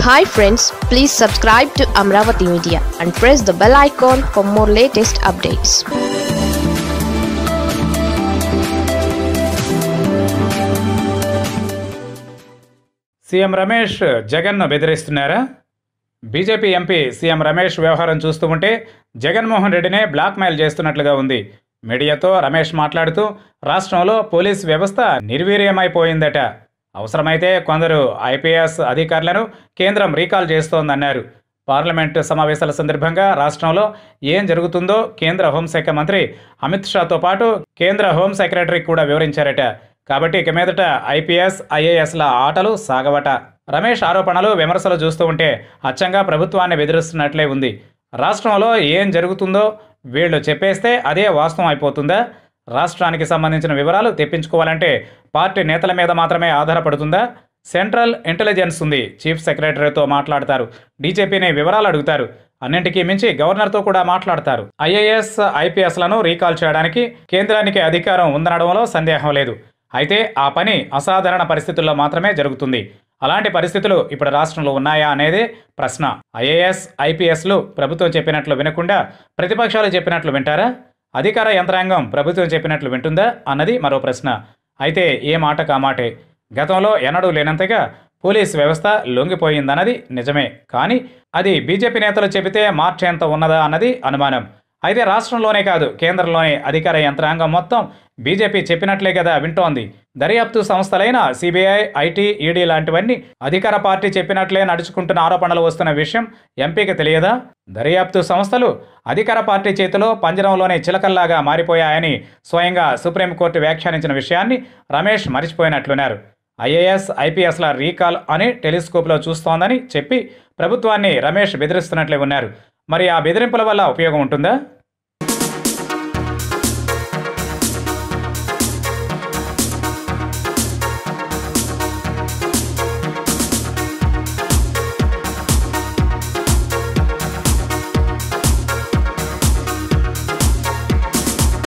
Hi friends, please subscribe to Amravati Media and press the bell icon for more latest updates. CM Ramesh జగన్ను బెదిరిస్తున్నారా? BJP MP CM Ramesh వ్యవహారం చూస్తూ ఉంటే Jaganmohan రెడ్డినే blackmail చేస్తున్నట్లుగా ఉంది. మీడియాతో రమేష్ మాట్లాడుతూ రాష్ట్రంలో పోలీస్ వ్యవస్థ నిర్వీర్యమైపోయిందట. అవసరమైతే కొందరు ఐపీఎస్ అధికారులను కేంద్రం రీకాల్ చేస్తోందన్నారు. పార్లమెంటు సమావేశాల సందర్భంగా రాష్ట్రంలో ఏం జరుగుతుందో కేంద్ర హోంశాఖ మంత్రి అమిత్ షాతో పాటు కేంద్ర హోం సెక్రటరీ కూడా వివరించారట. కాబట్టి ఇక మీదట ఐపీఎస్ ఐఏఎస్ల ఆటలు సాగవట. రమేష్ ఆరోపణలు విమర్శలు చూస్తూ ఉంటే అచ్చంగా ప్రభుత్వాన్ని బెదిరిస్తున్నట్లే ఉంది. రాష్ట్రంలో ఏం జరుగుతుందో వీళ్ళు చెప్పేస్తే అదే వాస్తవం అయిపోతుందా? రాష్ట్రానికి సంబంధించిన వివరాలు తెప్పించుకోవాలంటే పార్టీ నేతల మీద మాత్రమే ఆధారపడుతుందా? సెంట్రల్ ఇంటెలిజెన్స్ ఉంది, చీఫ్ సెక్రటరీతో మాట్లాడతారు, డీజీపీని వివరాలు అడుగుతారు, అన్నింటికీ మించి గవర్నర్తో కూడా మాట్లాడతారు. ఐఏఎస్ ఐపీఎస్లను రీకాల్ చేయడానికి కేంద్రానికి అధికారం ఉందనడంలో సందేహం లేదు. అయితే ఆ పని అసాధారణ పరిస్థితుల్లో మాత్రమే జరుగుతుంది. అలాంటి పరిస్థితులు ఇప్పుడు రాష్ట్రంలో ఉన్నాయా అనేదే ప్రశ్న. ఐఏఎస్ ఐపీఎస్లు ప్రభుత్వం చెప్పినట్లు వినకుండా ప్రతిపక్షాలు చెప్పినట్లు వింటారా? అధికార యంత్రాంగం ప్రభుత్వం చెప్పినట్లు వింటుందా అన్నది మరో ప్రశ్న. అయితే ఏ మాట కామాటే. గతంలో ఎన్నడూ లేనంతగా పోలీస్ వ్యవస్థ లొంగిపోయిందన్నది నిజమే. కానీ అది బీజేపీ నేతలు చెబితే మార్చేంత ఉన్నదా అన్నది అనుమానం. అయితే రాష్ట్రంలోనే కాదు, కేంద్రంలోని అధికార యంత్రాంగం మొత్తం బీజేపీ చెప్పినట్లే కదా వింటోంది. దర్యాప్తు సంస్థలైన సిబిఐ, ఐటీ, ఈడీ లాంటివన్నీ అధికార పార్టీ చెప్పినట్లే నడుచుకుంటున్న ఆరోపణలు వస్తున్న విషయం ఎంపీకి తెలియదా? దర్యాప్తు సంస్థలు అధికార పార్టీ చేతిలో పంజరంలోనే చిలకల్లాగా మారిపోయాయని స్వయంగా సుప్రీంకోర్టు వ్యాఖ్యానించిన విషయాన్ని రమేష్ మరిచిపోయినట్లున్నారు. ఐఏఎస్ ఐపీఎస్ల రీకాల్ అని టెలిస్కోప్లో చూస్తోందని చెప్పి ప్రభుత్వాన్ని రమేష్ బెదిరిస్తున్నట్లే ఉన్నారు. మరి ఆ బెదిరింపుల వల్ల ఉపయోగం ఉంటుందా?